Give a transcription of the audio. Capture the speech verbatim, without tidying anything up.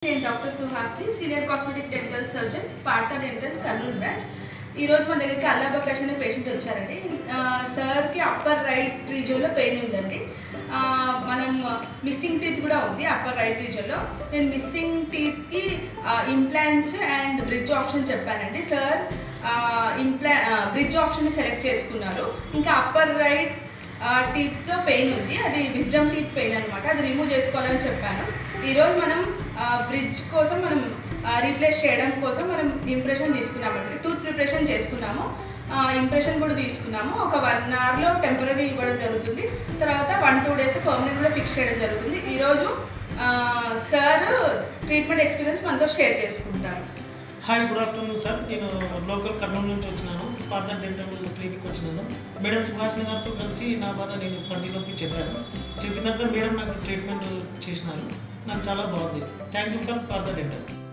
నేను డాక్టర్ సుహాస్ని, senior cosmetic dental surgeon, Partha dental Kurnool branch. ఈరోజు మన దగ్గరికి అల్లాబ్ అకాష్ అనే పేషెంట్ వచ్చారండి. సార్కి అప్పర్ రైట్ రీజియన్లో పెయిన్ ఉందండి. మనం మిస్సింగ్ టీత్ కూడా ఉంది అప్పర్ రైట్ రీజియన్లో. నేను మిస్సింగ్ టీత్కి ఇంప్లాంట్స్ అండ్ బ్రిడ్జ్ ఆప్షన్ చెప్పానండి. Sir implant bridge option select చేసుకున్నారు. ఇంకా అప్పర్ రైట్ టీత్తో పెయిన్ ఉంది, అది విజ్డమ్ టీత్ పెయిన్ అనమాట, అది రిమూవ్ చేసుకోవాలని చెప్పాను. ఈరోజు మనం బ్రిడ్జ్ కోసం మనం రీప్లేస్ చేయడం కోసం మనం ఇంప్రెషన్ తీసుకున్నామండి. టూత్ ప్రిపరేషన్ చేసుకున్నాము, ఇంప్రెషన్ కూడా తీసుకున్నాము. ఒక వన్ అవర్లో టెంపరీ ఇవ్వడం జరుగుతుంది, తర్వాత వన్ టూ డేస్ పర్మనెంట్ కూడా ఫిక్స్ చేయడం జరుగుతుంది. ఈరోజు సార్ ట్రీట్మెంట్ ఎక్స్పీరియన్స్ మనతో షేర్ చేసుకుంటారు. Hi, good afternoon sir. నేను లోకల్ కర్నూలు నుంచి వచ్చినాను. పార్థా డెంటల్ క్లినిక్ వచ్చినాను. మేడం సుహాసిని గారితో కలిసి నా బాధ నేను కంటిన్యూకి చెప్పాను. చెప్పిన తర్వాత మేడం నాకు ట్రీట్మెంట్ చేసినారు. నాకు చాలా బాగుంది. Thank you for Partha dental.